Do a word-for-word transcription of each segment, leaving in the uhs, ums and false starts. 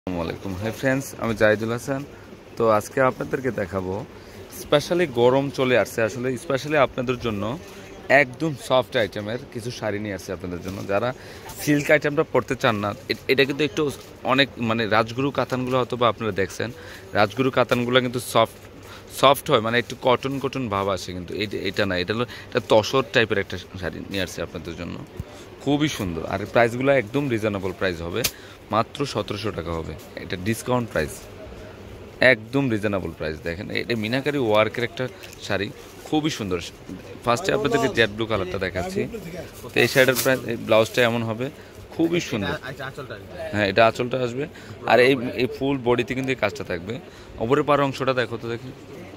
আসসালামু আলাইকুম। Hi friends, আমি জাহিদুল হাসান। তো আজকে আপনাদেরকে দেখাবো স্পেশালি গরম চলে আসছে, আসলে স্পেশালি আপনাদের জন্য একদম সফট আইটেমের কিছু শাড়ি নিয়ে আসছে আপনাদের জন্য। যারা সিল্ক আইটেমটা পরতে চান না, এ- এটা কিন্তু একটু অনেক মানে রাজগুরু কাতানগুলো হয়তো বা আপনারা দেখছেন, রাজগুরু কাতানগুলো কিন্তু সফট সফট হয়, মানে একটু কটন কটন ভাব আসে, কিন্তু এটা এটা না, এটা হলো এটা তসর টাইপের একটা শাড়ি নিয়ে আসছে আপনাদের জন্য। খুবই সুন্দর, আর প্রাইসগুলো একদম রিজনেবল প্রাইস হবে, মাত্র সতেরোশো টাকা হবে। এটা ডিসকাউন্ট প্রাইস, একদম রিজনেবল প্রাইস। দেখেন এটা মিনাকারি ওয়ার্কের একটা শাড়ি, খুবই সুন্দর। ফার্স্টে আপনাদেরকে জেড ব্লু কালারটা দেখাচ্ছি। তো এই শাড়িটার প্রাইস, ব্লাউজটা এমন হবে, খুবই সুন্দর। হ্যাঁ, এটা আঁচলটা আসবে, আর এই এই ফুল বডিতে কিন্তু এই কাজটা থাকবে। ওপরের পার অংশটা দেখো তো দেখি,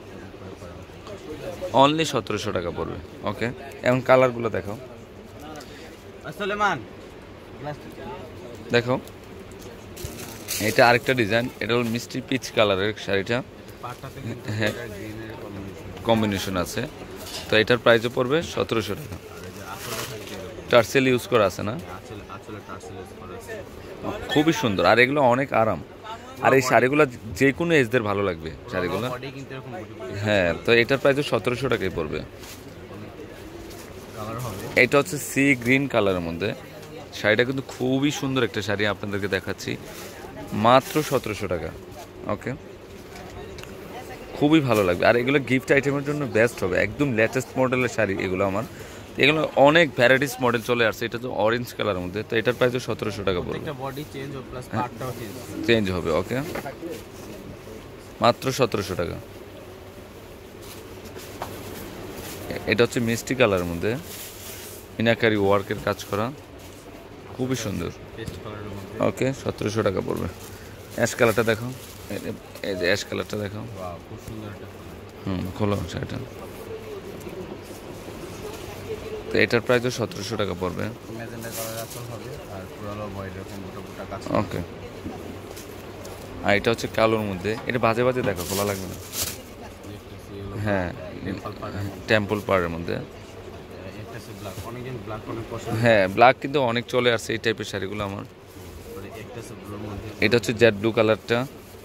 অনলি সতেরোশো টাকা পড়বে। ওকে, এখন কালারগুলো দেখো, দেখো এটা আরেকটা ডিজাইন, এটা হলো মিষ্টি পিচ কালারের শাড়িটা। হ্যাঁ, কম্বিনেশন আছে। তো এটার প্রাইসও পড়বে সতেরোশো টাকা। টার্সেল ইউজ করা আছে না, খুবই সুন্দর, আর এগুলো অনেক আরাম। আর এই শাড়িগুলো যে কোনো এজদের ভালো লাগবে শাড়িগুলো। হ্যাঁ, তো এটার প্রাইসও সতেরোশো টাকাই পড়বে। এটা হচ্ছে সি গ্রিন কালারের মধ্যে শাড়িটা, কিন্তু খুবই সুন্দর একটা শাড়ি, আপনাদেরকে দেখাচ্ছি মাত্র সতেরোশো টাকা। ওকে, খুবই ভালো লাগবে, আর এগুলো গিফট আইটেমের জন্য বেস্ট হবে, একদম লেটেস্ট মডেলের শাড়ি এগুলো আমার। এগুলো অনেক ভ্যারাইটিস মডেল চলে আসছে। এটা তো অরেঞ্জ কালারের মধ্যে, তো এটার প্রাইসও সতেরোশো টাকা পড়বে, চেঞ্জ হবে। ওকে, মাত্র সতেরোশো টাকা। এটা হচ্ছে মিষ্টি কালারের মধ্যে মিনাকারি ওয়ার্কের কাজ করা, খুবই সুন্দর। ওকে, সতেরোশো টাকা পড়বে। অ্যাশ কালারটা দেখো, এই যে অ্যাশ কালারটা দেখো, হুম খোলো সেটা। তো এটার প্রাইসও সতেরোশো টাকা পড়বে। ওকে, আর এটা হচ্ছে কালোর মধ্যে, এটা বাজে বাজে দেখো, খোলা লাগবে না। হ্যাঁ, টেম্পল পাড়ের মধ্যে। হ্যাঁ, ব্ল্যাক কিন্তু অনেক চলে আসছে এই টাইপের শাড়িগুলো আমার। এটা হচ্ছে জেড ব্লু কালারটা,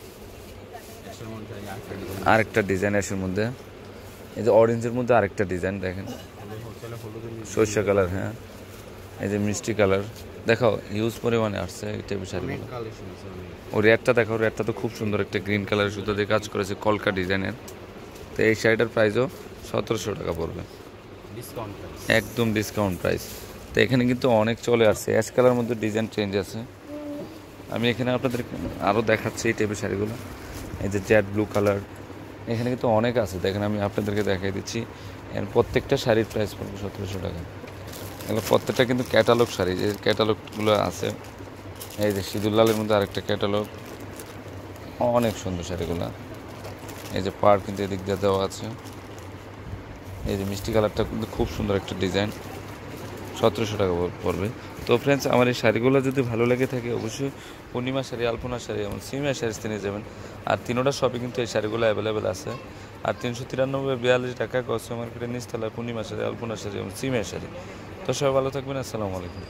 আরেকটা ডিজাইন এর মধ্যে। এই যে অরেঞ্জের মধ্যে আরেকটা ডিজাইন দেখেন, সরিষা কালার। হ্যাঁ, এই যে মিষ্টি কালার দেখো, হিউজ পরিমাণে আসছে এই টাইপের শাড়িগুলো। ও রেডটা দেখো, রেডটা তো খুব সুন্দর, একটা গ্রিন কালারের সুতো দিয়ে কাজ করেছে, কলকা ডিজাইনের। তো এই শাড়িটার প্রাইসও সতেরোশো টাকা পড়বে, একদম ডিসকাউন্ট প্রাইস। তো এখানে কিন্তু অনেক চলে আসছে, অ্যাশ কালার মধ্যে ডিজাইন চেঞ্জ আছে। আমি এখানে আপনাদের আরও দেখাচ্ছি এই টাইপের শাড়িগুলো। এই যে জেড ব্লু কালার, এখানে কিন্তু অনেক আছে, দেখেন আমি আপনাদেরকে দেখাই দিচ্ছি। এর প্রত্যেকটা শাড়ির প্রাইস পড়বে সতেরোশো টাকা। এগুলো প্রত্যেকটা কিন্তু ক্যাটালগ শাড়ি, যে ক্যাটালগুলো আছে। এই যে সিঁদুরলালের মধ্যে আরেকটা ক্যাটালগ, অনেক সুন্দর শাড়িগুলো। এই যে পাড় কিন্তু এদিক দিয়ে দেওয়া আছে। এই যে মিষ্টি কালারটা কিন্তু খুব সুন্দর একটা ডিজাইন, সতেরোশো টাকা পড়বে। তো ফ্রেন্ডস, আমার এই শাড়িগুলো যদি ভালো লেগে থাকে, অবশ্যই পূর্ণিমা শাড়ি, আলপনা শাড়ি এবং সিমিয়া শাড়ি নিয়ে যাবেন। আর তিনোটা শপে কিন্তু এই শাড়িগুলো অ্যাভেলেবেল আছে। আর তিনশো তিরানব্বই বিয়াল্লিশ টাকা কসমো মার্কেটের নিচতলায় পূর্ণিমা শাড়ি, আলপনা শাড়ি এবং সিমিয়া শাড়ি। তো সবাই ভালো থাকবেন, আসসালামু আলাইকুম।